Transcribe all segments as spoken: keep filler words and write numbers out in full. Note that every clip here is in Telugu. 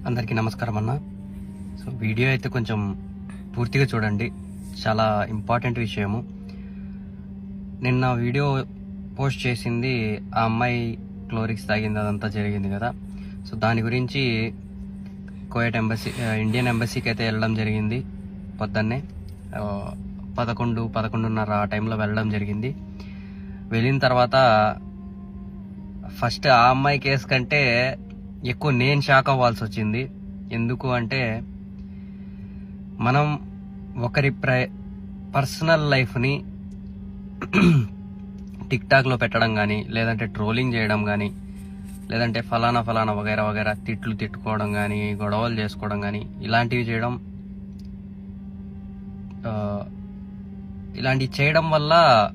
అందరికీ నమస్కారం అన్న. సో వీడియో అయితే కొంచెం పూర్తిగా చూడండి, చాలా ఇంపార్టెంట్ విషయము. నిన్న వీడియో పోస్ట్ చేసింది ఆ అమ్మాయి క్లోరిక్స్ తాగింది, అదంతా జరిగింది కదా. సో దాని గురించి కువైట్ ఎంబసీ ఇండియన్ ఎంబసీకి అయితే వెళ్ళడం జరిగింది. పొద్దున్నే పదకొండు పదకొండున్నర ఆ టైంలో వెళ్ళడం జరిగింది. వెళ్ళిన తర్వాత ఫస్ట్ ఆ అమ్మాయి కేసు కంటే ఎక్కువ నేను షాక్ అవ్వాల్సి వచ్చింది. ఎందుకు అంటే మనం ఒకరి ప్ర పర్సనల్ లైఫ్ని టిక్ టాక్లో పెట్టడం కానీ, లేదంటే ట్రోలింగ్ చేయడం కానీ, లేదంటే ఫలానా ఫలానా వగైరా వగైరా తిట్లు తిట్టుకోవడం కానీ, గొడవలు చేసుకోవడం కానీ, ఇలాంటివి చేయడం ఇలాంటివి చేయడం వల్ల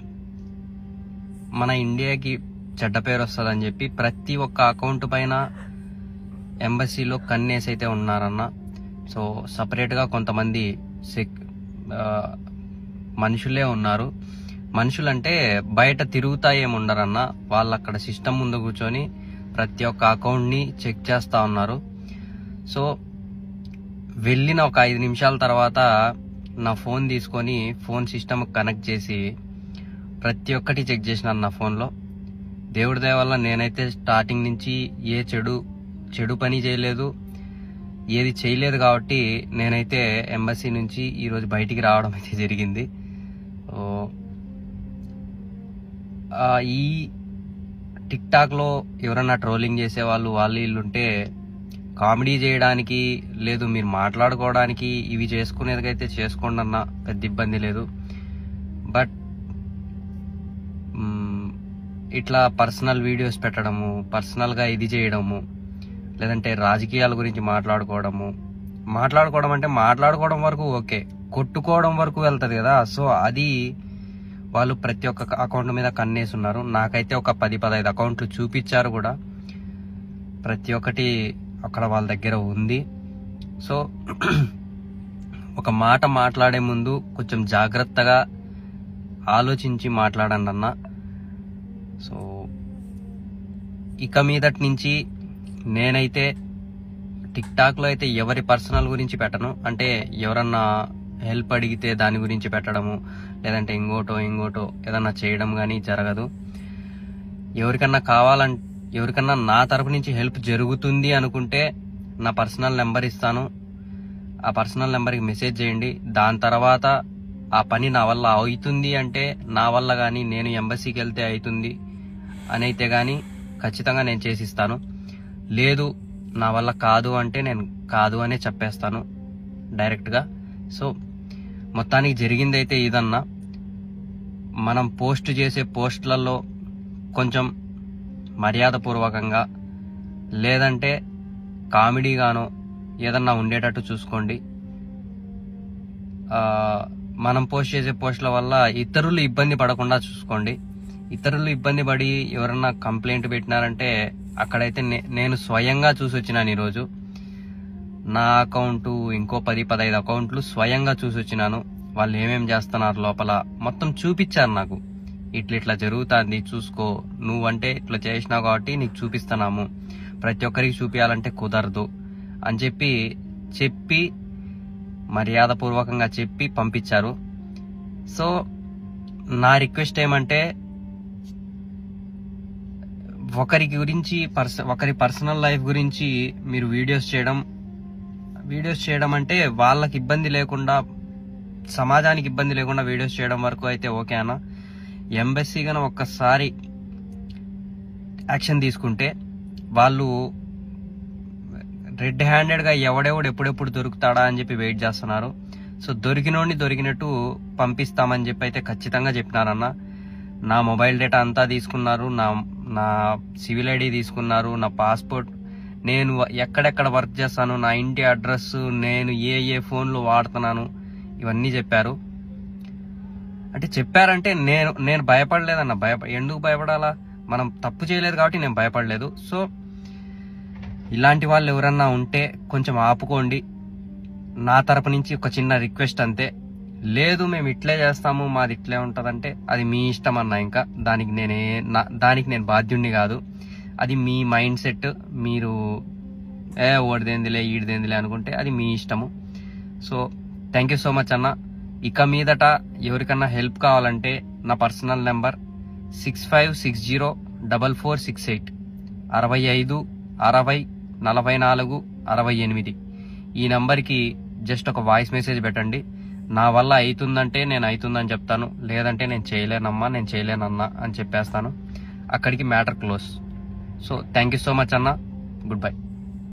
మన ఇండియాకి చెడ్డ పేరు వస్తుందని చెప్పి ప్రతి ఒక్క అకౌంట్ పైన ఎంబసీలో కన్నేసి అయితే ఉన్నారన్న. సో సపరేట్గా కొంతమంది సెక్ మనుషులే ఉన్నారు. మనుషులంటే బయట తిరుగుతా ఏమి ఉండరన్న, వాళ్ళు అక్కడ సిస్టమ్ ముందు కూర్చొని ప్రతి ఒక్క అకౌంట్ని చెక్ చేస్తూ ఉన్నారు. సో వెళ్ళిన ఒక ఐదు నిమిషాల తర్వాత నా ఫోన్ తీసుకొని ఫోన్ సిస్టమ్ కనెక్ట్ చేసి ప్రతి ఒక్కటి చెక్ చేసినాను నా ఫోన్లో. దేవుడి దయ వల్ల నేనైతే స్టార్టింగ్ నుంచి ఏ చెడు చెడు పని చేయలేదు, ఏది చేయలేదు. కాబట్టి నేనైతే ఎంబసీ నుంచి ఈరోజు బయటికి రావడం అయితే జరిగింది. ఈ టిక్ టాక్లో ఎవరన్నా ట్రోలింగ్ చేసే వాళ్ళు వాళ్ళు వీళ్ళు ఉంటే కామెడీ చేయడానికి లేదు, మీరు మాట్లాడుకోవడానికి ఇవి చేసుకునేదికైతే చేసుకోండి అన్న, పెద్ద ఇబ్బంది లేదు. బట్ ఇట్లా పర్సనల్ వీడియోస్ పెట్టడము, పర్సనల్గా ఇది చేయడము, లేదంటే రాజకీయాల గురించి మాట్లాడుకోవడము, మాట్లాడుకోవడం అంటే మాట్లాడుకోవడం వరకు ఓకే, కొట్టుకోవడం వరకు వెళ్తుంది కదా. సో అది వాళ్ళు ప్రతి ఒక్క అకౌంట్ మీద కన్నేసి ఉన్నారు. నాకైతే ఒక పది పదహైదు అకౌంట్లు చూపించారు కూడా, ప్రతి ఒక్కటి అక్కడ వాళ్ళ దగ్గర ఉంది. సో ఒక మాట మాట్లాడే ముందు కొంచెం జాగ్రత్తగా ఆలోచించి మాట్లాడండి అన్న. సో ఇక మీదటి నుంచి నేనైతే టిక్ టాక్లో అయితే ఎవరి పర్సనల్ గురించి పెట్టను. అంటే ఎవరన్నా హెల్ప్ అడిగితే దాని గురించి పెట్టడము, లేదంటే ఇంకోటో ఇంకోటో ఏదన్నా చేయడం కానీ జరగదు. ఎవరికన్నా కావాలంటే ఎవరికన్నా నా తరపు నుంచి హెల్ప్ జరుగుతుంది అనుకుంటే నా పర్సనల్ నెంబర్ ఇస్తాను, ఆ పర్సనల్ నెంబర్కి మెసేజ్ చేయండి. దాని తర్వాత ఆ పని నా వల్ల అవుతుంది అంటే, నా వల్ల కానీ నేను ఎంబసీకి వెళ్తే అవుతుంది అని అయితే కానీ ఖచ్చితంగా నేను చేసిస్తాను. లేదు నా వల్ల కాదు అంటే నేను కాదు అనే చెప్పేస్తాను డైరెక్ట్గా. సో మొత్తానికి జరిగిందైతే ఇదన్నా. మనం పోస్ట్ చేసే పోస్టులలో కొంచెం మర్యాదపూర్వకంగా లేదంటే కామెడీగానో ఏదన్నా ఉండేటట్టు చూసుకోండి. మనం పోస్ట్ చేసే పోస్టుల వల్ల ఇతరులు ఇబ్బంది పడకుండా చూసుకోండి. ఇతరులు ఇబ్బంది పడి ఎవరన్నా కంప్లైంట్ పెట్టినారంటే అక్కడైతే నేను స్వయంగా చూసి వచ్చినాను. ఈరోజు నా అకౌంటు ఇంకో పది పదహైదు అకౌంట్లు స్వయంగా చూసి వచ్చినాను. వాళ్ళు ఏమేమి చేస్తున్నారు లోపల మొత్తం చూపించారు నాకు. ఇట్లా ఇట్లా జరుగుతుంది చూసుకో, నువ్వంటే ఇట్లా చేసినావు కాబట్టి నీకు చూపిస్తున్నాము, ప్రతి ఒక్కరికి చూపించాలంటే కుదరదు అని చెప్పి చెప్పి మర్యాదపూర్వకంగా చెప్పి పంపించారు. సో నా రిక్వెస్ట్ ఏమంటే, ఒకరి గురించి పర్స ఒకరి పర్సనల్ లైఫ్ గురించి మీరు వీడియోస్ చేయడం వీడియోస్ చేయడం అంటే వాళ్ళకి ఇబ్బంది లేకుండా, సమాజానికి ఇబ్బంది లేకుండా వీడియోస్ చేయడం వరకు అయితే ఓకే అన్న. ఎంబసీ గాన ఒక్కసారి యాక్షన్ తీసుకుంటే వాళ్ళు రెడ్ హ్యాండెడ్గా ఎవడెవడు ఎప్పుడెప్పుడు దొరుకుతాడా అని చెప్పి వెయిట్ చేస్తున్నారు. సో దొరికినోడిని దొరికినట్టు పంపిస్తామని చెప్పి అయితే ఖచ్చితంగా చెప్పినారన్న. నా మొబైల్ డేటా అంతా తీసుకున్నారు, నా నా సివిల్ ఐడి తీసుకున్నారు, నా పాస్పోర్ట్, నేను ఎక్కడెక్కడ వర్క్ చేస్తాను, నా ఇంటి అడ్రస్, నేను ఏ ఏ ఫోన్లు వాడుతున్నాను, ఇవన్నీ చెప్పారు. అంటే చెప్పారంటే నేను నేను భయపడలేదన్న. భయప ఎందుకు భయపడాలా, మనం తప్పు చేయలేదు కాబట్టి నేను భయపడలేదు. సో ఇలాంటి వాళ్ళు ఎవరన్నా ఉంటే కొంచెం ఆపుకోండి. నా తరపు నుంచి ఒక చిన్న రిక్వెస్ట్ అంతే. లేదు మేము ఇట్లే చేస్తాము, మాది ఇట్లే ఉంటుందంటే అది మీ ఇష్టం అన్న. ఇంకా దానికి నేనే దానికి నేను బాధ్యుణ్ణి కాదు. అది మీ మైండ్ సెట్. మీరు ఏ ఓడిదేందిలే ఈడిదేందిలే అనుకుంటే అది మీ ఇష్టము. So thank you so much అన్న. ఇక మీదట ఎవరికన్నా హెల్ప్ కావాలంటే నా personal number six five six zero double four six eight అరవై ఐదు అరవై నలభై నాలుగు అరవై ఎనిమిది ఈ నంబర్కి జస్ట్ ఒక వాయిస్ మెసేజ్ పెట్టండి. నా వల్ల అవుతుందంటే నేను అవుతుందని చెప్తాను, లేదంటే నేను చేయలేనమ్మా నేను చేయలేనన్నా అని చెప్పేస్తాను. అక్కడికి matter close. So thank you so much అన్న. Good by.